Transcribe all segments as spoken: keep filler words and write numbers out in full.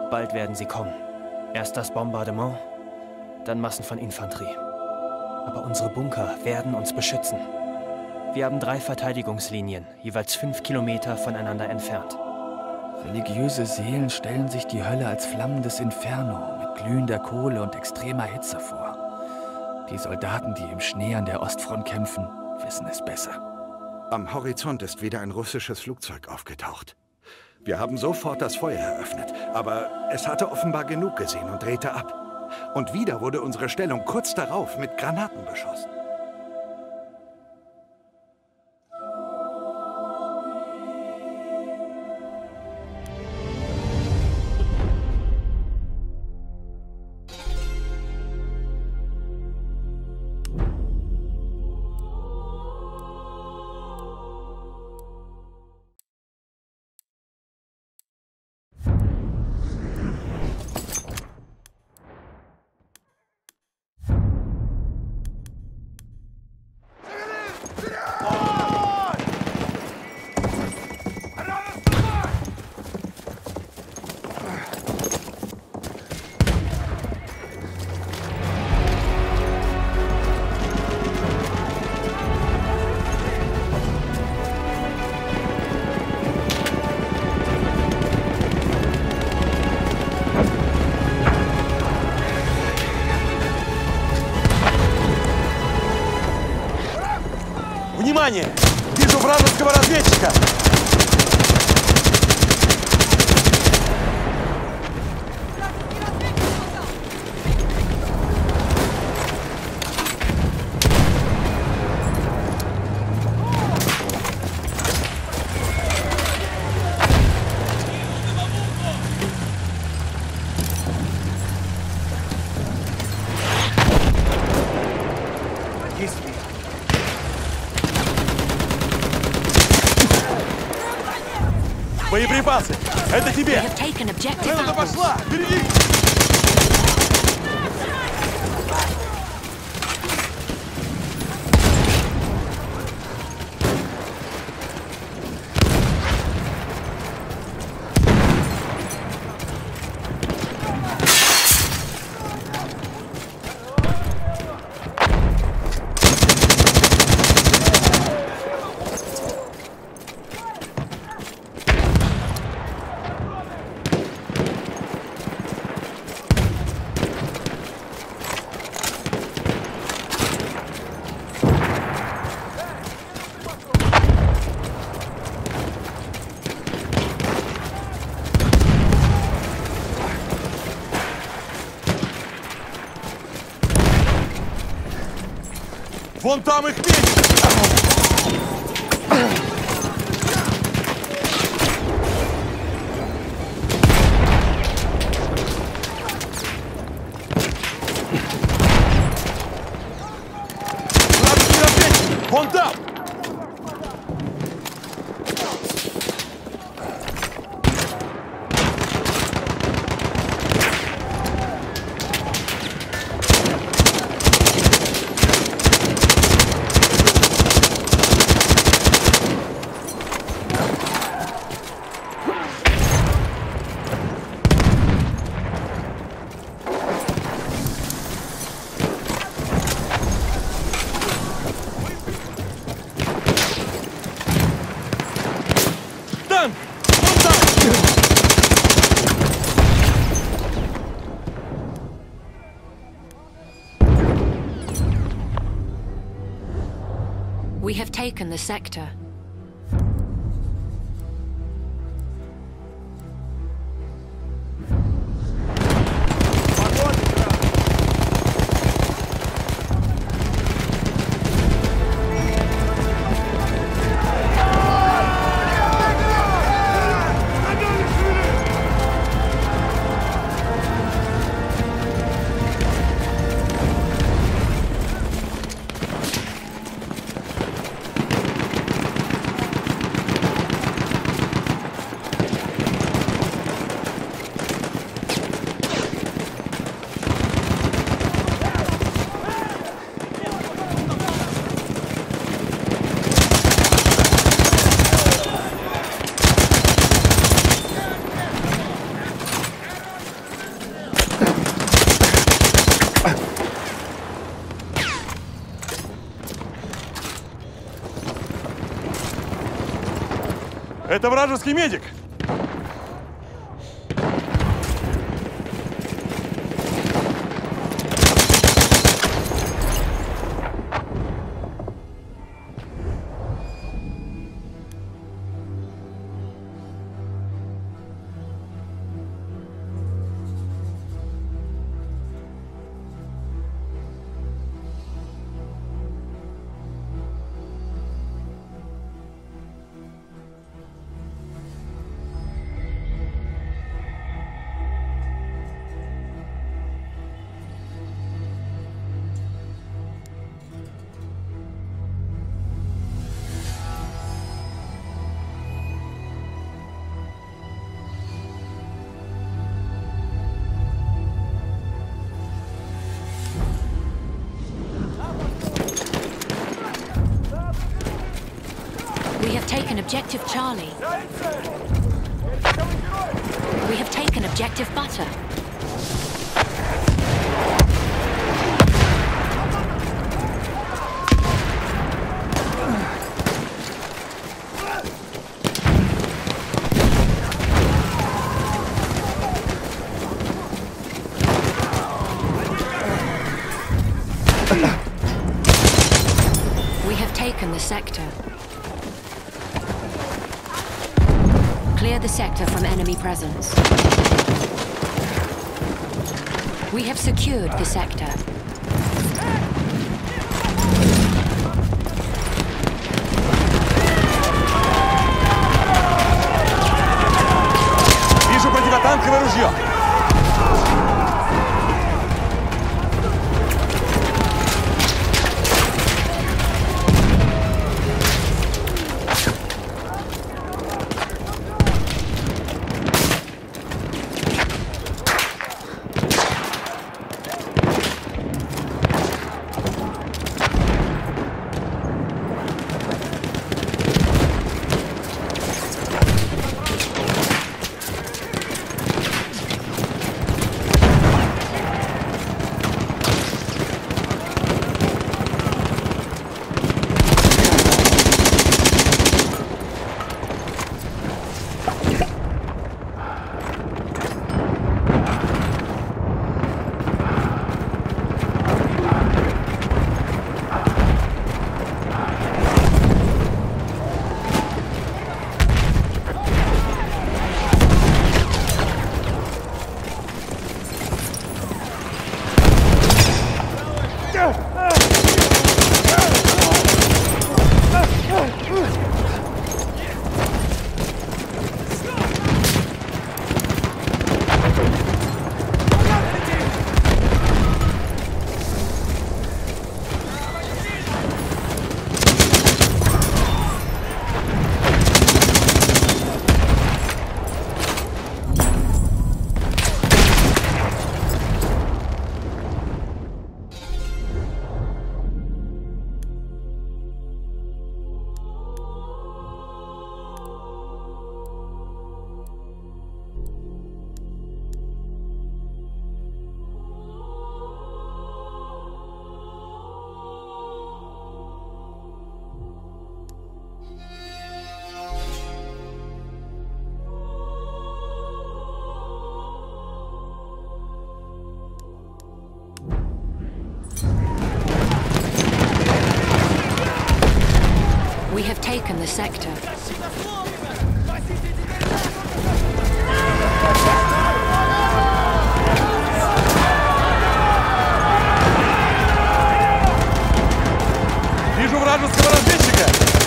Bald werden sie kommen. Erst das Bombardement, dann Massen von Infanterie. Aber unsere Bunker werden uns beschützen. Wir haben drei Verteidigungslinien, jeweils fünf Kilometer voneinander entfernt. Religiöse Seelen stellen sich die Hölle als flammendes Inferno mit glühender Kohle und extremer Hitze vor. Die Soldaten, die im Schnee an der Ostfront kämpfen, wissen es besser. Am Horizont ist wieder ein russisches Flugzeug aufgetaucht. Wir haben sofort das Feuer eröffnet, aber es hatte offenbar genug gesehen und drehte ab. Und wieder wurde unsere Stellung kurz darauf mit Granaten beschossen. Внимание! Вижу вражеского разведчика! Боеприпасы! Это тебе! Она пошла! Впереди! Вон там их меньше! Вражеский разведчик! Вон там! We have taken the sector. Это вражеский медик! We have taken objective Charlie. We have taken objective Butter. We have taken the sector. Clear the sector from enemy presence. We have secured the sector. Вижу противотанковое ружье! We have taken the sector. Вижу вражеского разведчика!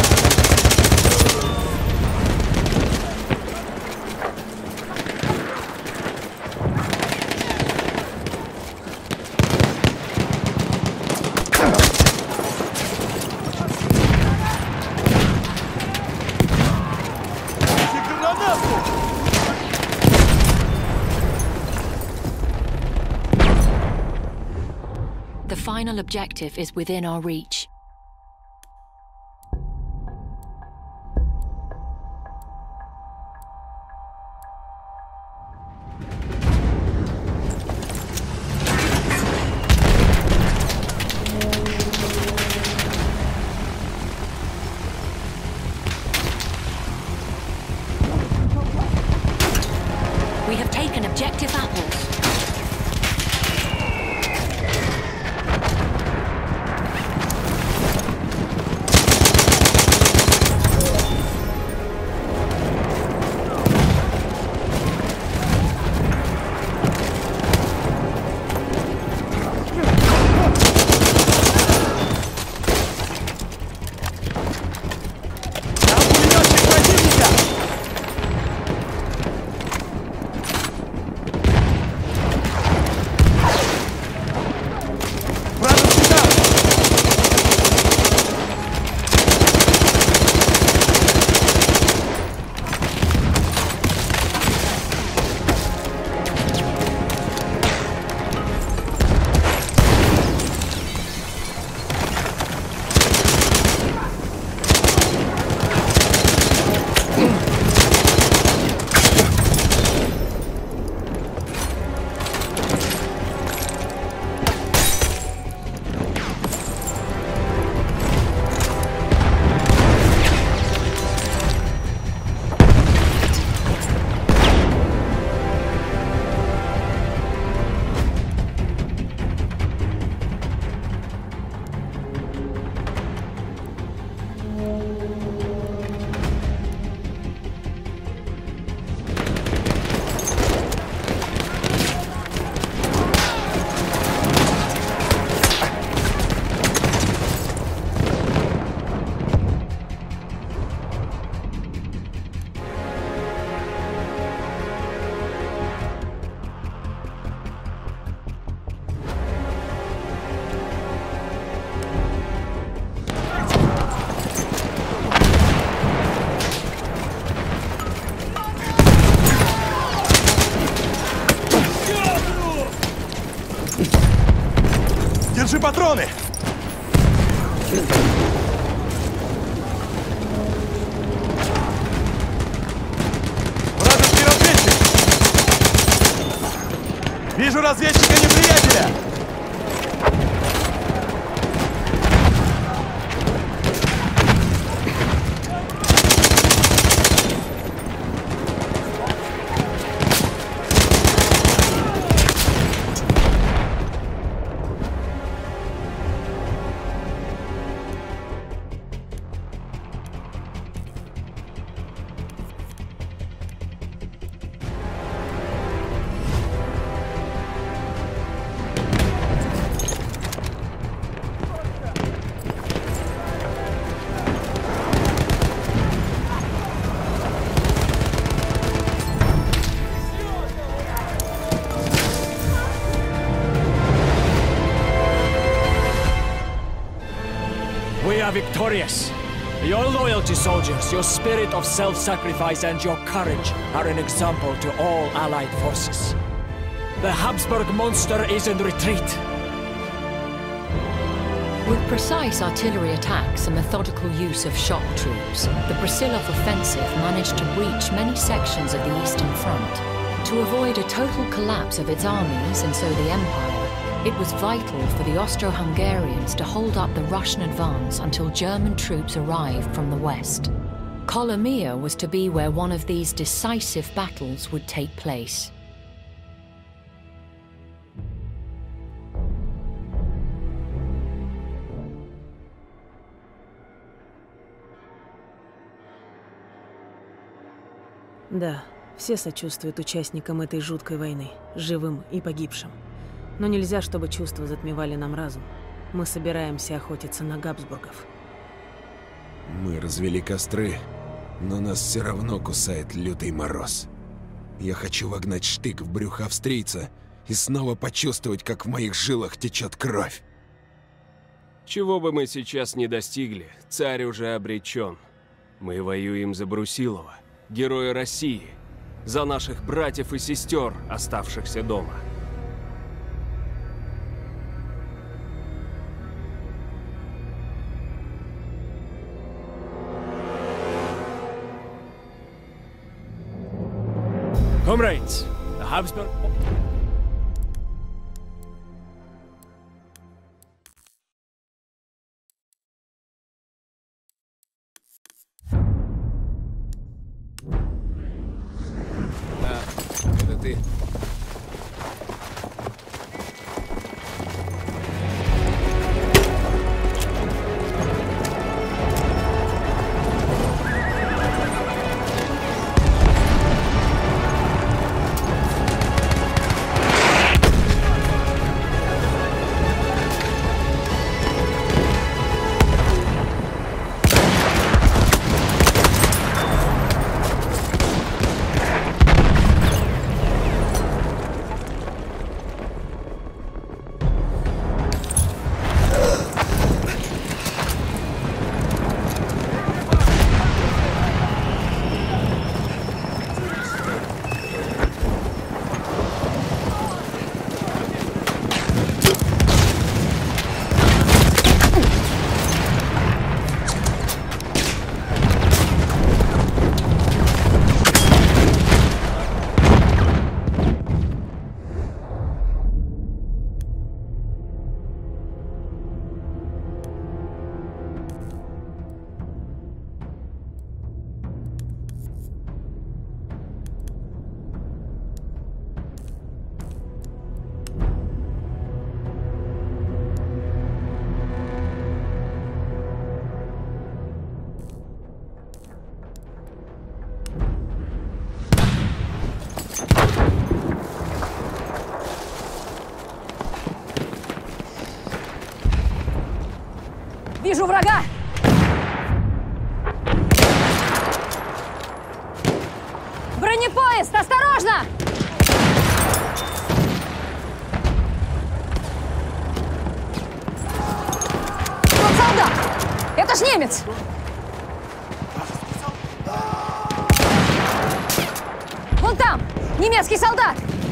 The final objective is within our reach. We have taken objective apples. Держи патроны! Вражеский разведчик! Вижу разведчика неприятеля! We are victorious. Your loyalty, soldiers, your spirit of self-sacrifice and your courage are an example to all Allied forces. The Habsburg monster is in retreat. With precise artillery attacks and methodical use of shock troops, the Brusilov offensive managed to reach many sections of the Eastern Front. To avoid a total collapse of its armies and so the Empire, it was vital for the Austro-Hungarians to hold up the Russian advance until German troops arrived from the west. Kolomea was to be where one of these decisive battles would take place. Да, все сочувствуют участникам этой жуткой войны, живым и погибшим. Но нельзя, чтобы чувства затмевали нам разум. Мы собираемся охотиться на Габсбургов. Мы развели костры, но нас все равно кусает лютый мороз. Я хочу вогнать штык в брюхо австрийца и снова почувствовать, как в моих жилах течет кровь. Чего бы мы сейчас не достигли, царь уже обречен. Мы воюем за Брусилова, героя России, за наших братьев и сестер, оставшихся дома. Comrades, the Habsburg... Да, этот ты. Вижу врага! Бронепоезд! Осторожно! Вот солдат! Это ж немец! Вон там! Немецкий солдат!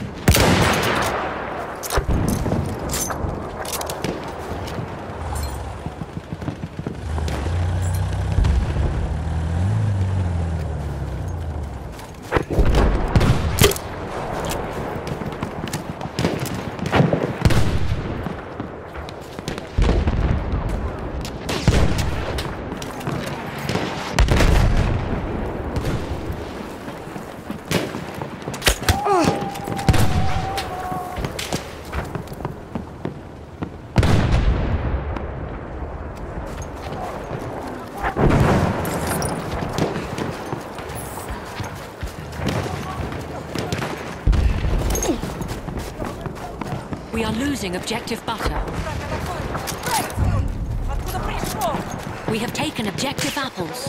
We are losing objective butter. We have taken objective apples.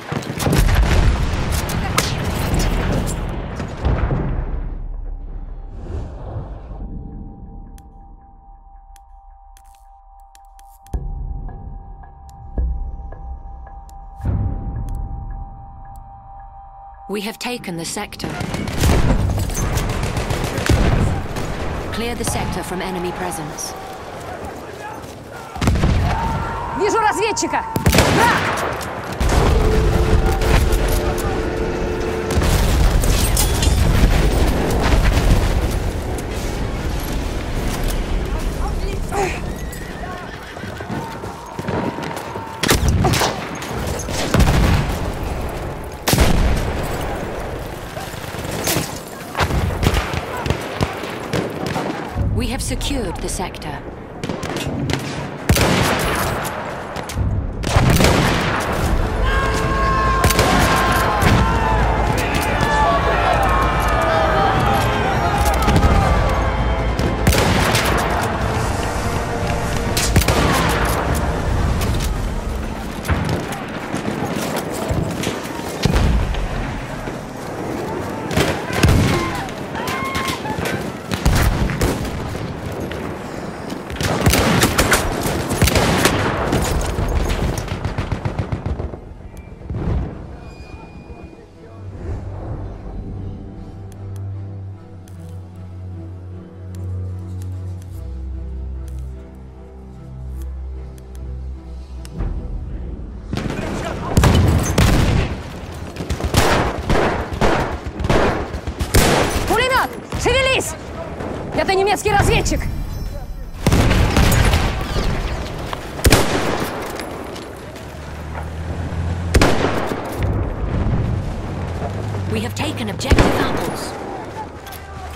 We have taken the sector. Clear the sector from enemy presence. Вижу разведчика! Враг! We have secured the sector. Шевелись! Это немецкий разведчик! We have taken objective apples.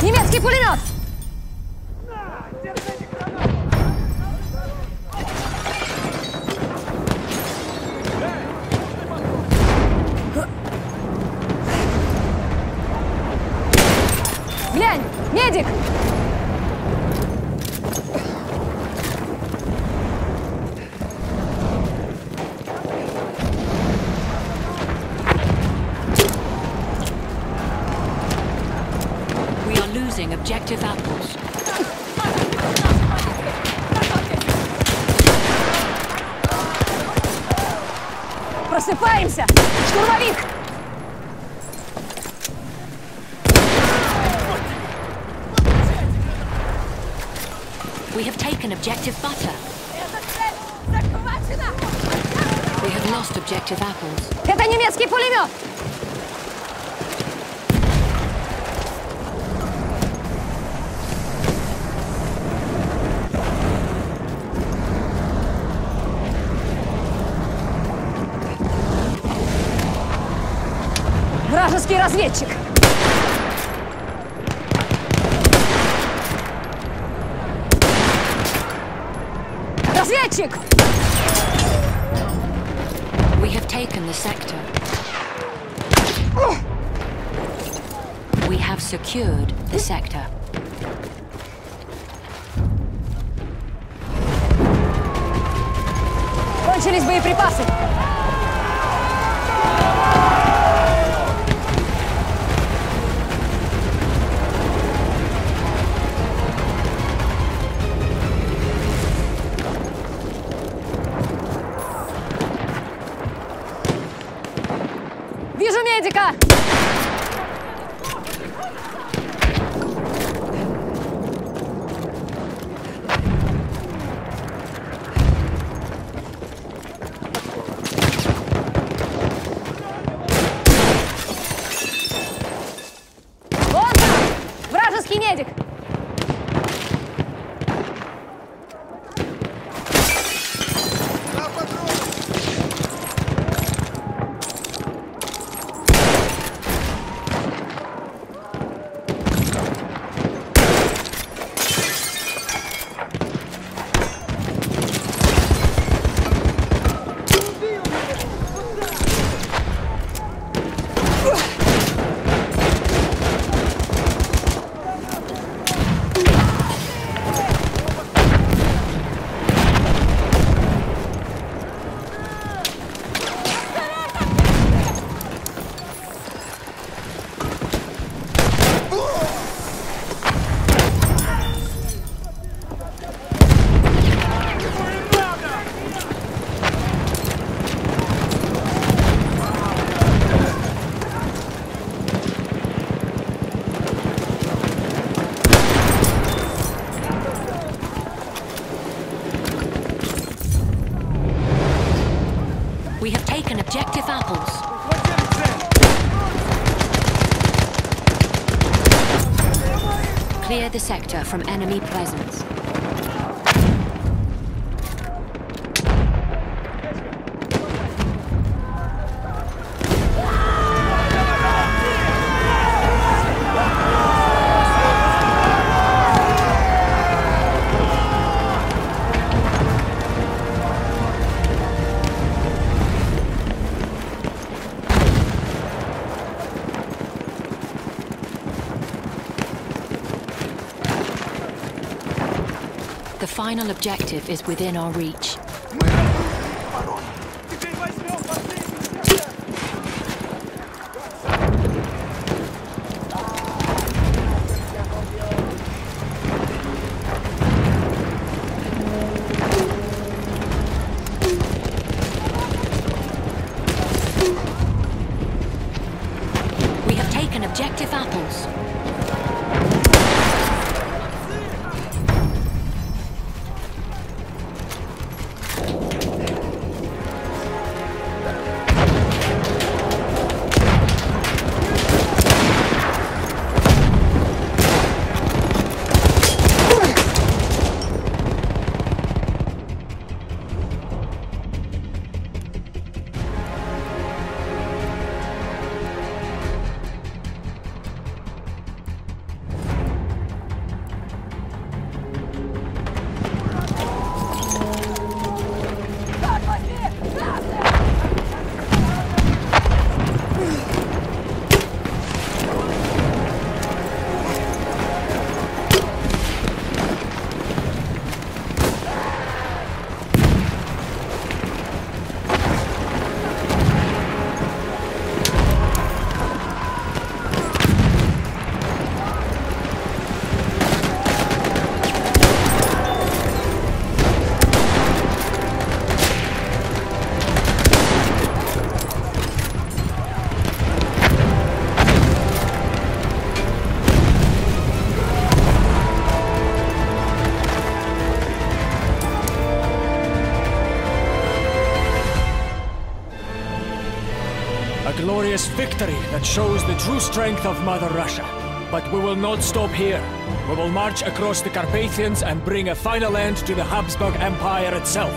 Немецкий пулемет! Глянь, медик! We are losing objective apples. Просыпаемся! Штурмовик! We have taken objective butter. We have lost objective apples. Это немецкий пулемет! Вражеский разведчик! Разведчик! We have taken the sector. We have secured the sector. Кончились боеприпасы! Вижу медика! Вон там! Вражеский медик! We have taken objective apples. Clear the sector from enemy presence. The final objective is within our reach. We have taken objective apples. victory that shows the true strength of Mother Russia. But we will not stop here. We will march across the Carpathians and bring a final end to the Habsburg Empire itself.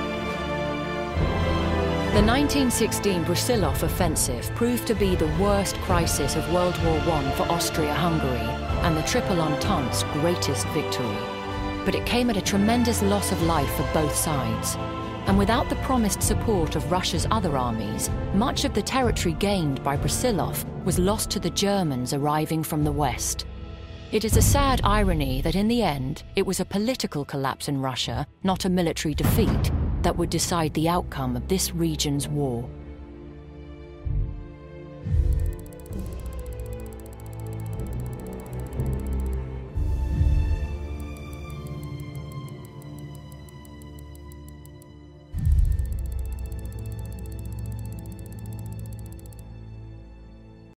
The nineteen sixteen Brusilov offensive proved to be the worst crisis of World War One for Austria-Hungary and the Triple Entente's greatest victory. But it came at a tremendous loss of life for both sides. And without the promised support of Russia's other armies, much of the territory gained by Brusilov was lost to the Germans arriving from the west. It is a sad irony that in the end, it was a political collapse in Russia, not a military defeat, that would decide the outcome of this region's war.